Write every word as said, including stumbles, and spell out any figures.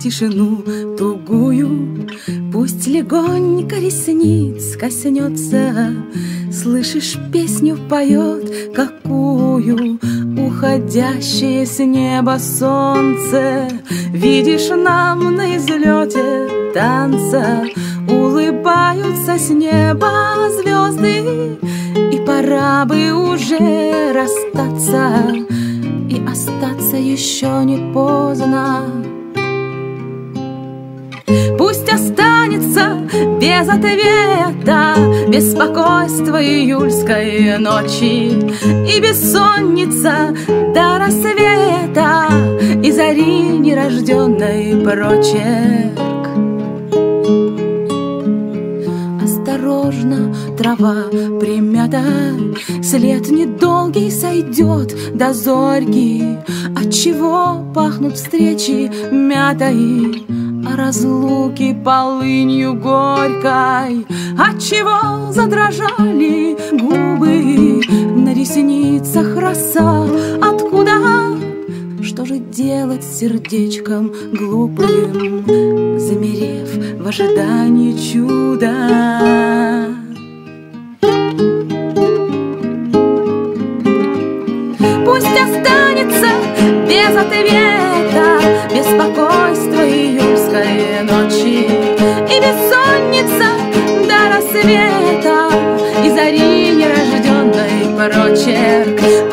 тишину тугую, пусть легонько ресниц коснется. Слышишь, песню поет какую уходящее с неба солнце. Видишь, нам на излете танца улыбаются с неба звезды. И пора бы уже расстаться, и остаться еще не поздно. Пусть останется без ответа беспокойство июльской ночи и бессонница до рассвета, и зари нерожденной прочерк. Осторожно, трава примята, след недолгий сойдет до зорьки. Отчего пахнут встречи мятой, а разлуки полынью горькой? Отчего задрожали губы, на ресницах роса? Откуда? Что же делать с сердечком глупым, замерев в ожидании чуда? Пусть останется без ответа беспокойство июльской ночи и бессонница до рассвета, и зари нерожденной прочерк.